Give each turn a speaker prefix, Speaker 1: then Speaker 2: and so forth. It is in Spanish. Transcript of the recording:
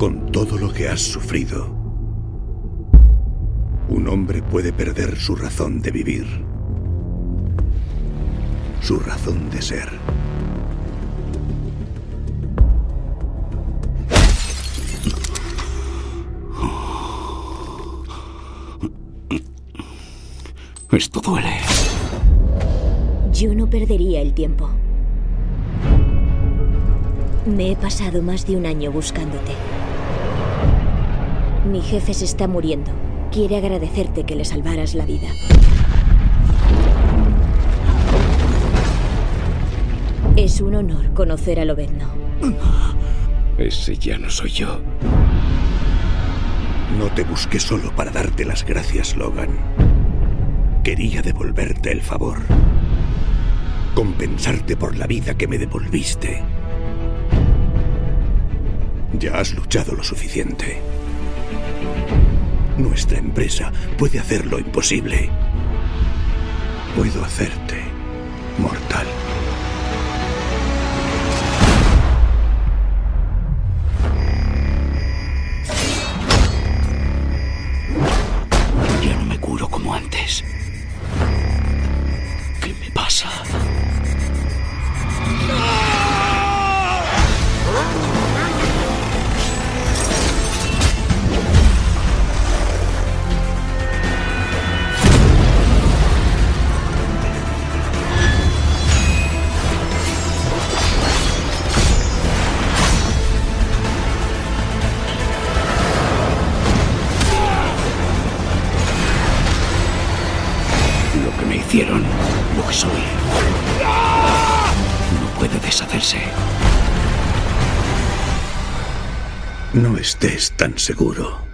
Speaker 1: Con todo lo que has sufrido, un hombre puede perder su razón de vivir, su razón de ser.
Speaker 2: Esto duele.
Speaker 3: Yo no perdería el tiempo. Me he pasado más de un año buscándote. Mi jefe se está muriendo. Quiere agradecerte que le salvaras la vida. Es un honor conocer a Lobezno.
Speaker 2: Ese ya no soy yo.
Speaker 1: No te busqué solo para darte las gracias, Logan. Quería devolverte el favor. Compensarte por la vida que me devolviste. Ya has luchado lo suficiente. Nuestra empresa puede hacer lo imposible. Puedo hacerte mortal.
Speaker 2: Ya no me curo como antes. ¿Qué me pasa? Lo que me hicieron, lo que soy, no puede deshacerse.
Speaker 1: No estés tan seguro.